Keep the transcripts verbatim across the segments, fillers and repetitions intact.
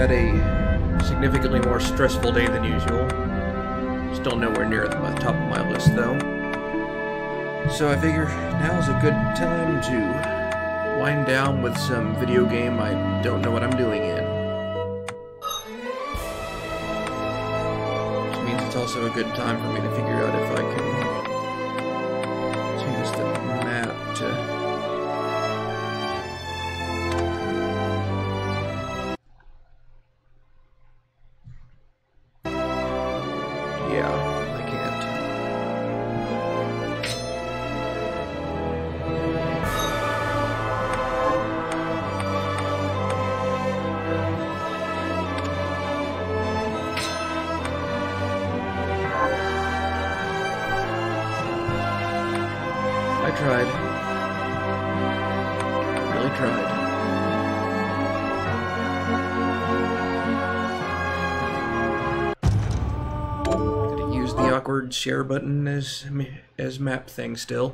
had a significantly more stressful day than usual. Still nowhere near the top of my list, though. So I figure now's a good time to wind down with some video game I don't know what I'm doing in. Which means it's also a good time for me to figure out if I can change the map to... Tried. Really tried. Gotta use the awkward share button as as map thing still.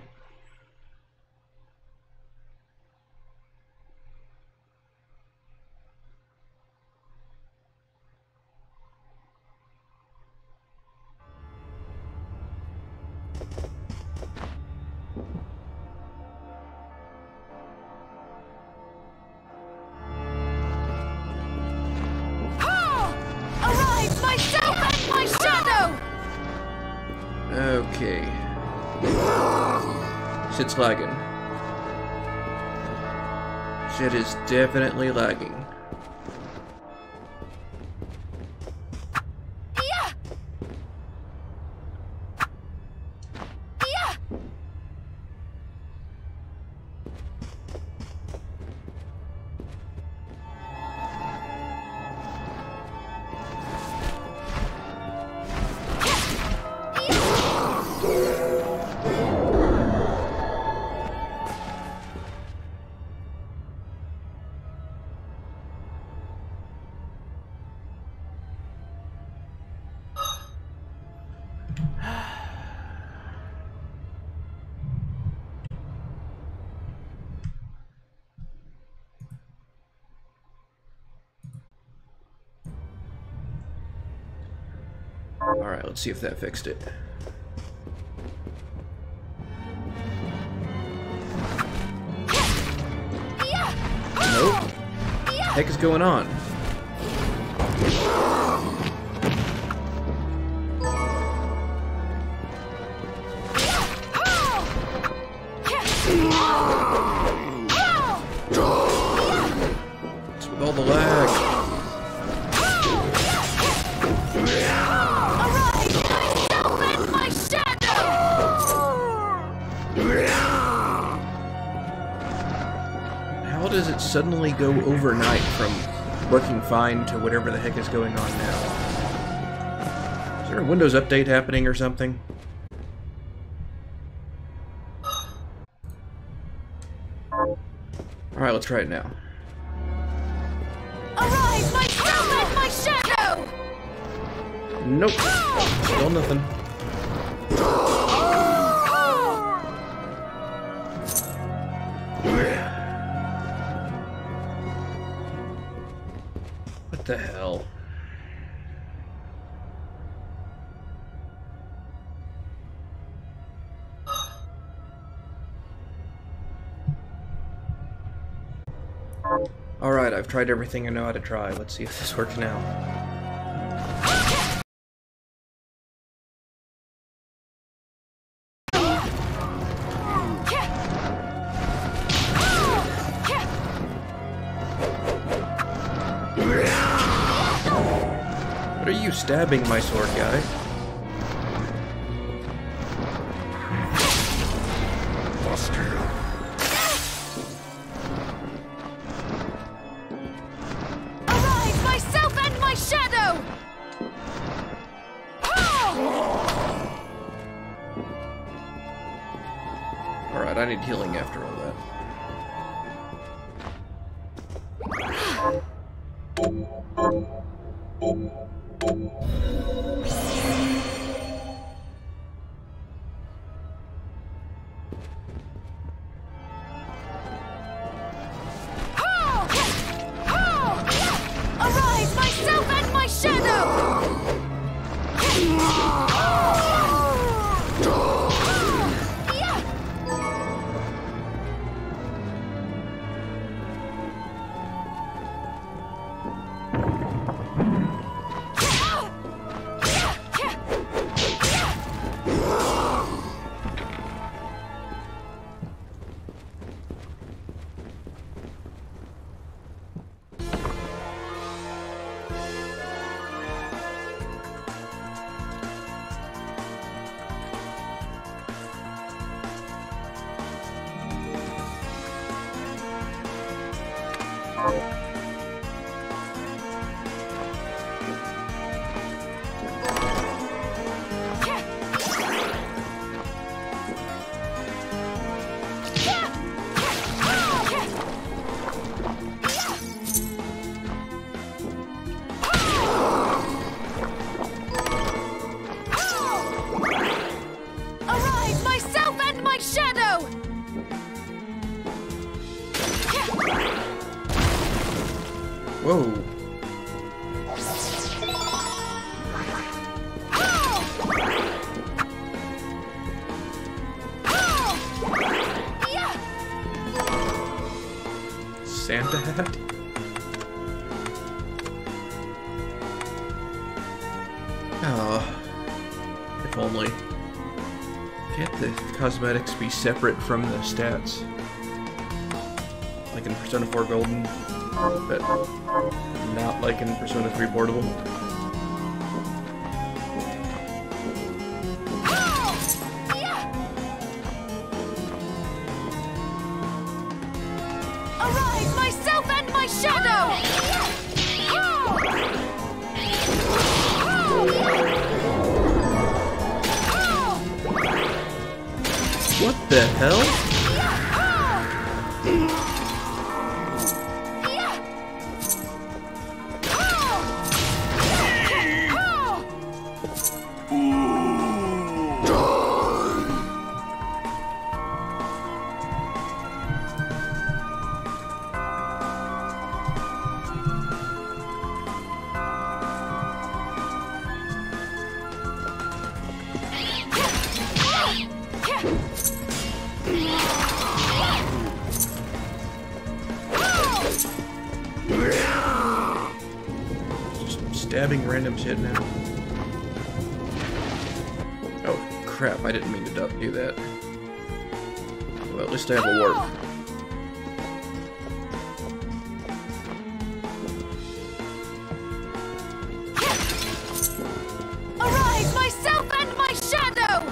Okay. Shit's lagging. Shit is definitely lagging. Alright, let's see if that fixed it. Nope. What the heck is going on? What's with all the lag? How does it suddenly go overnight from working fine to whatever the heck is going on now? Is there a Windows update happening or something? Alright, let's try it now. Arise, myself and my shadow! Nope. Still nothing. What the hell? Alright, I've tried everything I know how to try. Let's see if this works now. What are you stabbing my sword guy? Arise, myself and my shadow! Alright, I need healing after all that. Arise, my Whoa. Santa hat? Oh, if only. Can't the cosmetics be separate from the stats? Like in Persona four Golden, but not like in Persona three Portable? Arise, myself and my shadow! What the hell? Stabbing random shit now. Oh crap, I didn't mean to do that. Well, at least I have a warp. Arise, myself and my shadow!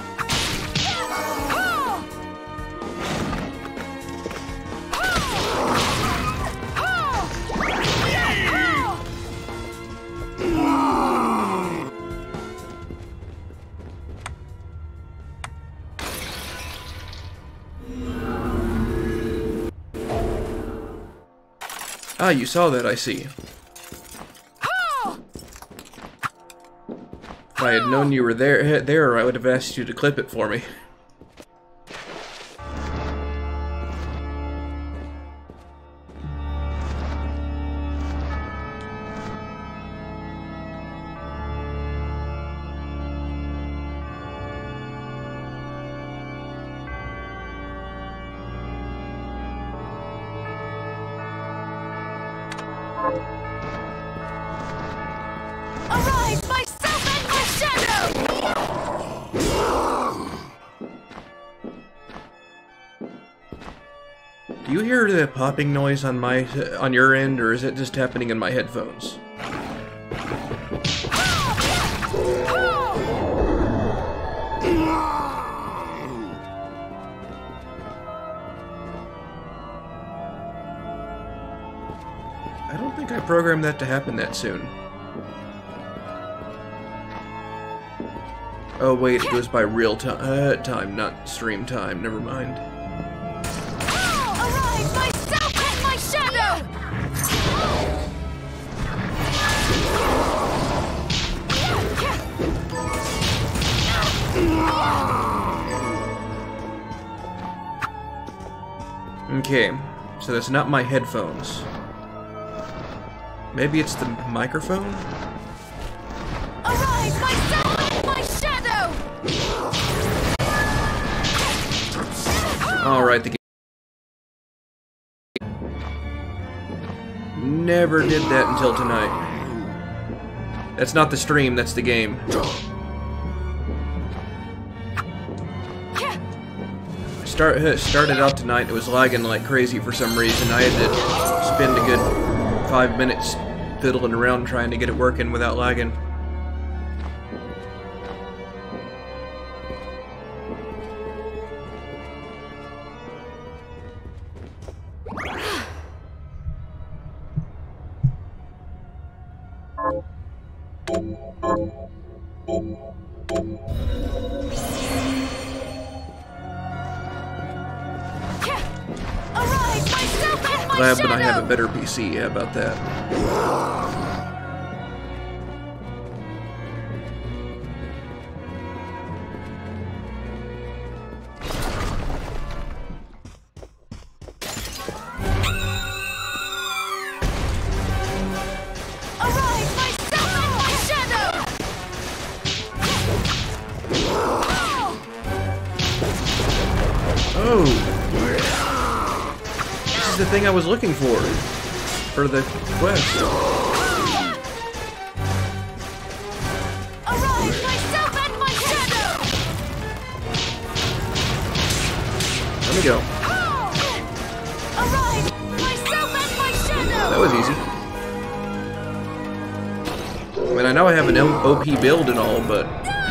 Ah, you saw that, I see. If I had known you were there, there, I would have asked you to clip it for me. Arise, myself and my shadow! Do you hear the popping noise on my on your end, or is it just happening in my headphones? I don't think I programmed that to happen that soon. Oh wait, it goes by real time, uh, time, not stream time. Never mind. Arise, myself and my shadow! Okay, so that's not my headphones. Maybe it's the microphone? Arise, myself and my shadow! Alright, the game. Never did that until tonight. That's not the stream, that's the game. Start, started out tonight, it was lagging like crazy for some reason. I had to spend a good five minutes fiddling around trying to get it working without lagging. Arise, myself and my Glad shadow! when I have a better P C. Yeah, about that. Arise, myself and my shadow! Oh! This is the thing I was looking for. For the quest. Arise, myself and my shadow! Let me go. Arise, myself and my shadow! That was easy. I mean, I know I have an O P build and all, but...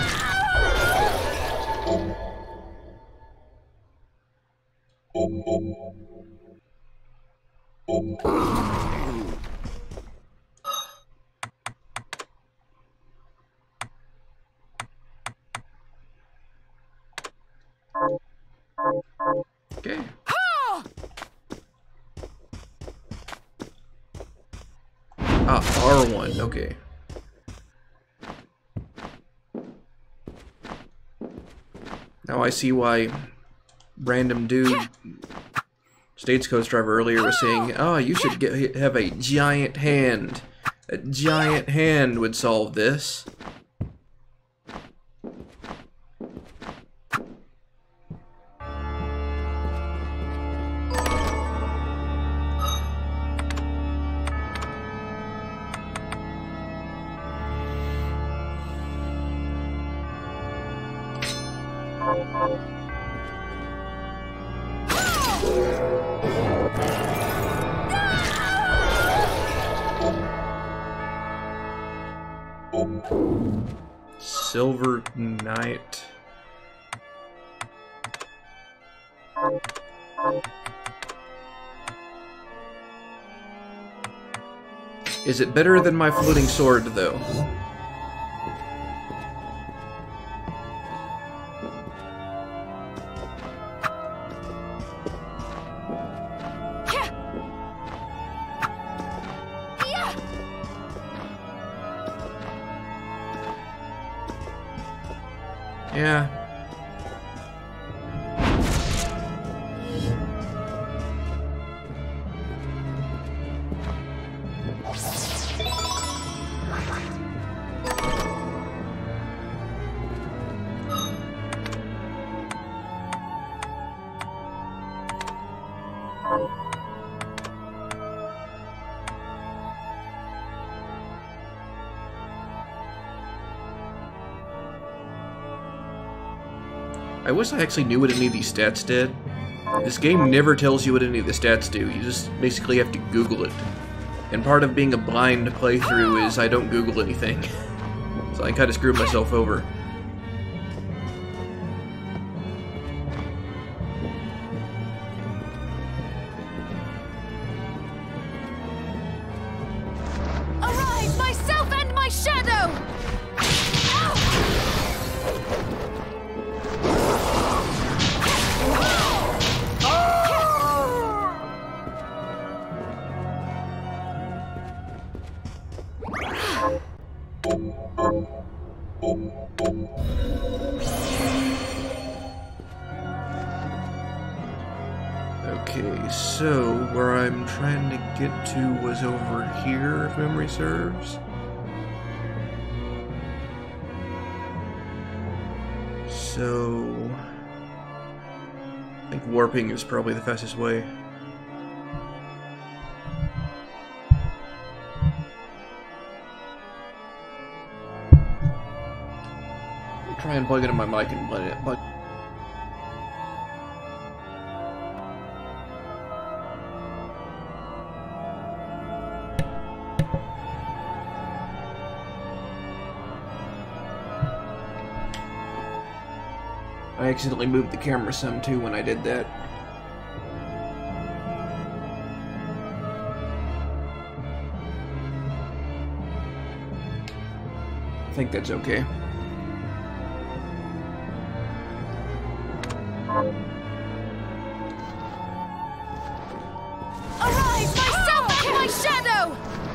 Okay. Ah, R one, okay. Now I see why random dude, Stagecoach driver earlier was saying, oh, you should get, have a giant hand. A giant hand would solve this. Silver Knight. Is it better than my floating sword, though? Yeah. I wish I actually knew what any of these stats did. This game never tells you what any of the stats do. You just basically have to Google it. And part of being a blind playthrough is I don't Google anything. So I kind of screwed myself over. Arise, myself and my shadow! Okay, so where I'm trying to get to was over here, if memory serves. So I think warping is probably the fastest way. I'll try and plug it in my mic and let it. But I accidentally moved the camera some too when I did that. I think that's okay. Arise, myself and my shadow!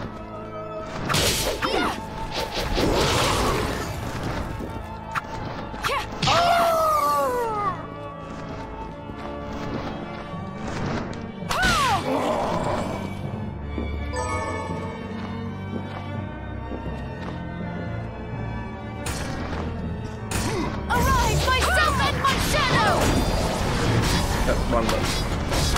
Arise, myself and my shadow! Oh, wrong button.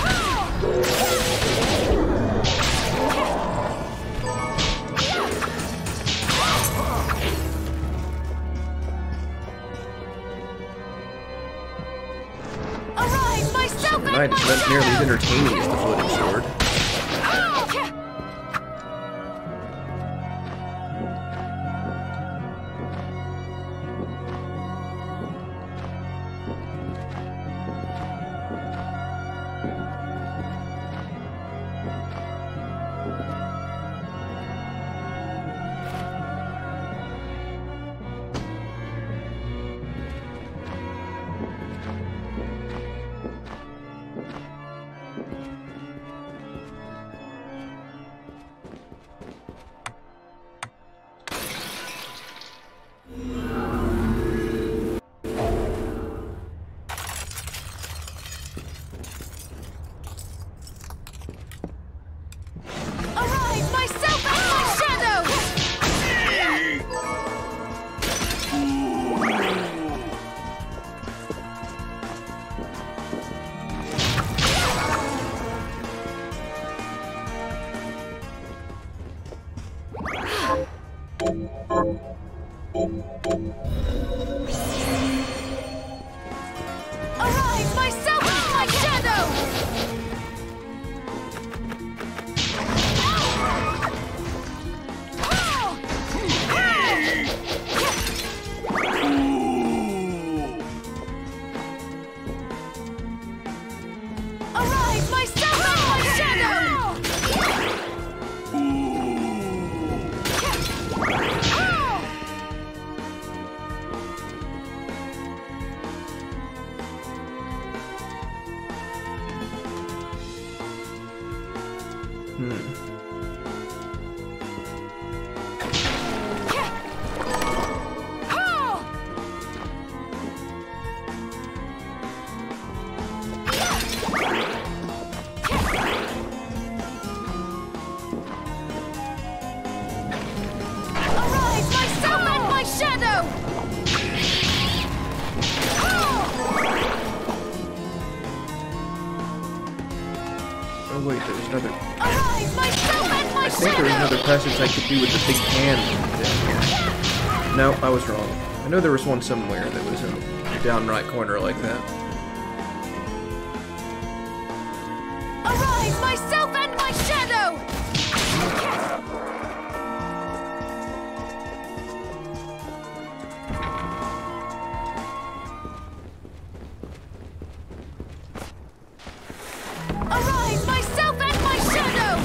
Arise, myself and Right, my it's not nearly as shadow! entertaining as the floating sword. Arise, myself and my shadow! Arise, myself and my shadow! Arise, myself and my shadow! Arise, myself and my shadow! Oh wait, there's another... Arise, myself and my I think there's shadow! another passage I could do with the big hand. No, I was wrong. I know there was one somewhere that was in the down right corner like that. Arise, myself and my shadow! Arise, myself and my shadow!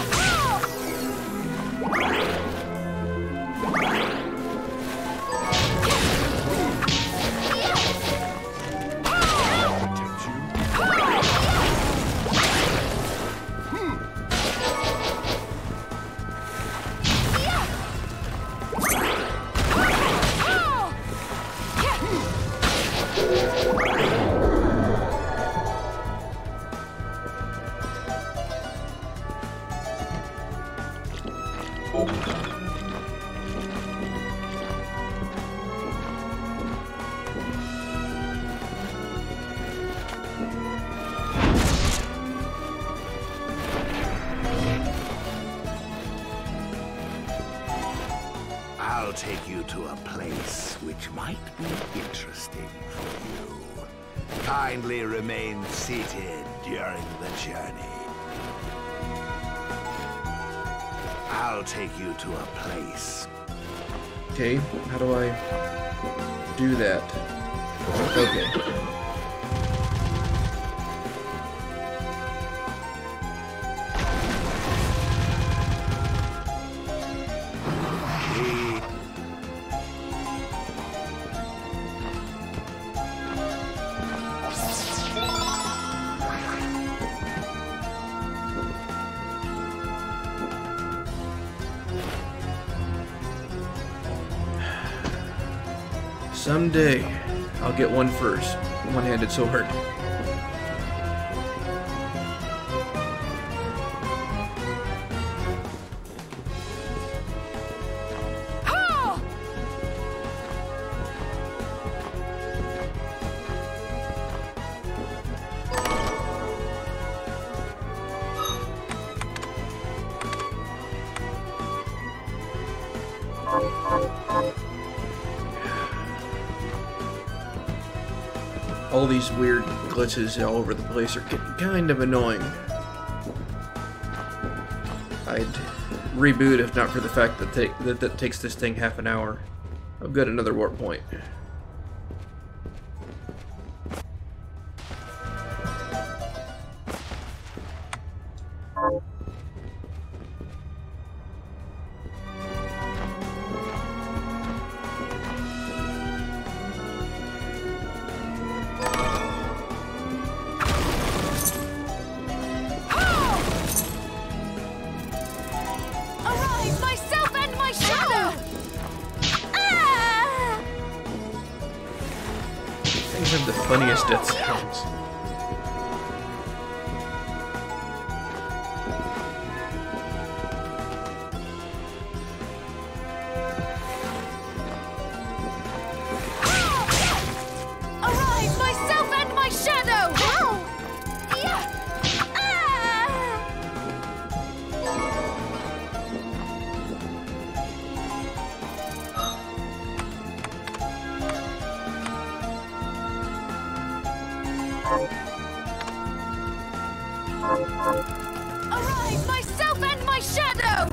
I'll take you to a place which might be interesting for you. Kindly remain seated during the journey. I'll take you to a place. Okay, how do I do that? Okay. Someday, I'll get one first. One-handed sword. All these weird glitches all over the place are getting kind of annoying. I'd reboot if not for the fact that take, that, that takes this thing half an hour. I've got another warp point. Have the funniest death sounds. Arise, myself and my shadow! Yeah. Arise, myself and my shadow!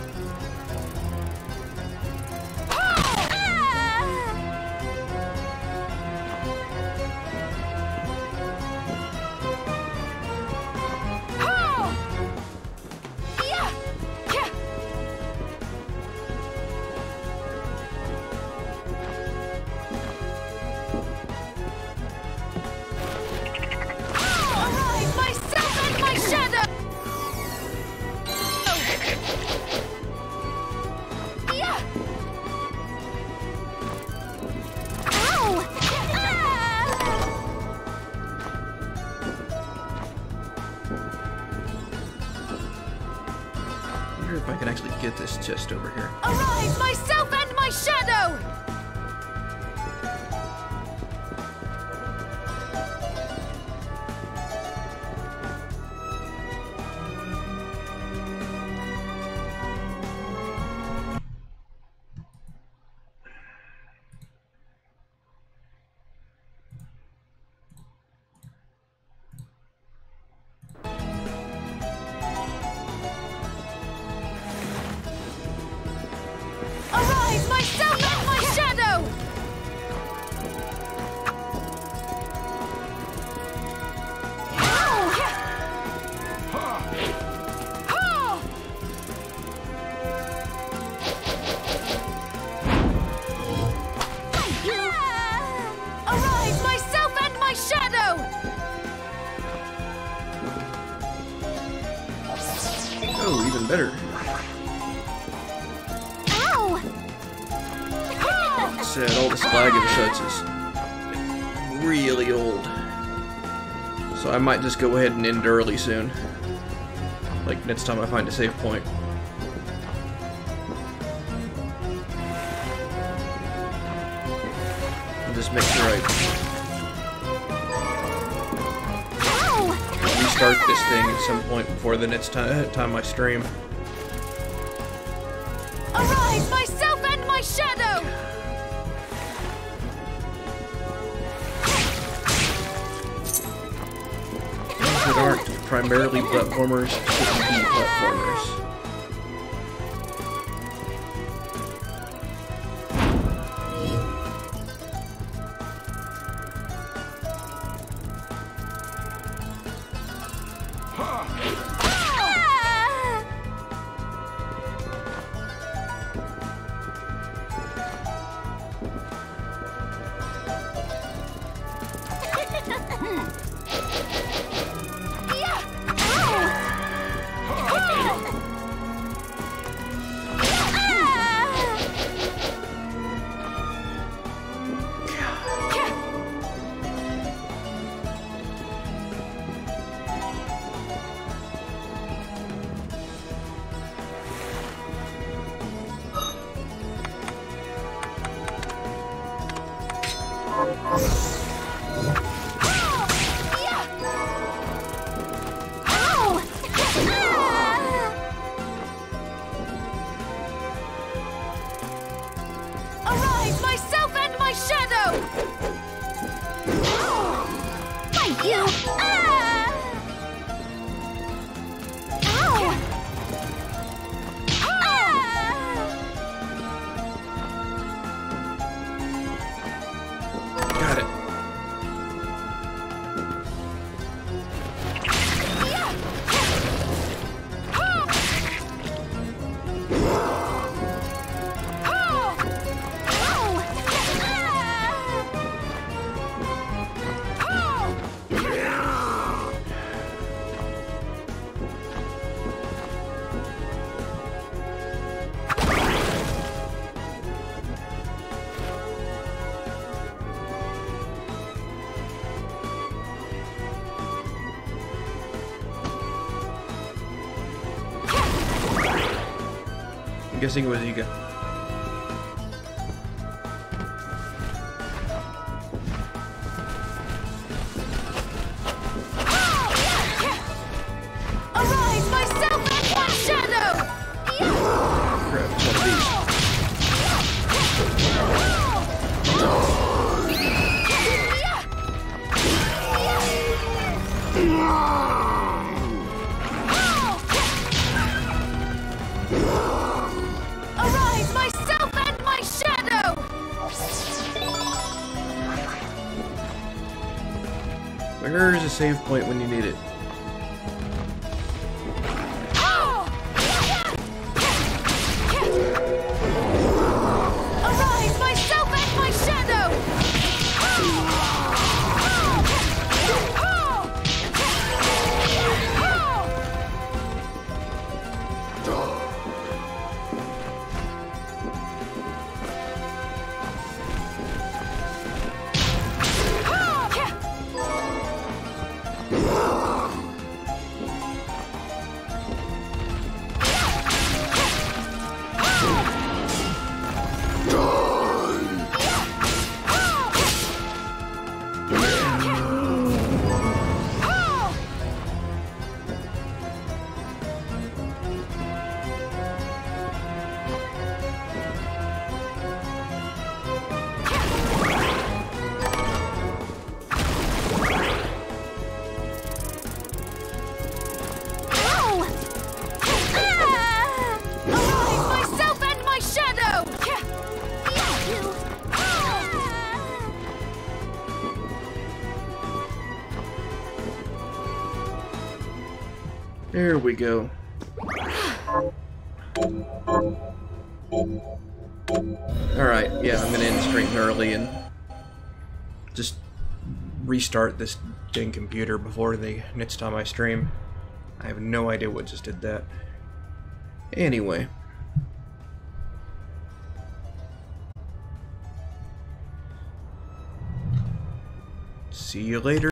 I wonder if I can actually get this chest over here. Arise, myself and my shadow! Arise, myself and my shadow! Arise, myself and my shadow! Oh, even better. Said all this lag and such is really old, so I might just go ahead and end early soon, like next time I find a save point. And just make sure I restart this thing at some point before the next time, time I stream. Arise, myself and my shadow! That aren't primarily platformers shouldn't be platformers. my shadow! Thank you! Ah! Ow! Ah! Got it. I'm guessing it was Iga. Arise, myself and my shadow! Crap, it's one of these. Arise, myself and my shadow! Where is a save point when you need it? Arise, myself and my shadow! There we go. Alright, yeah, I'm gonna end the stream early and just restart this dang computer before the next time I stream. I have no idea what just did that. Anyway. See you later.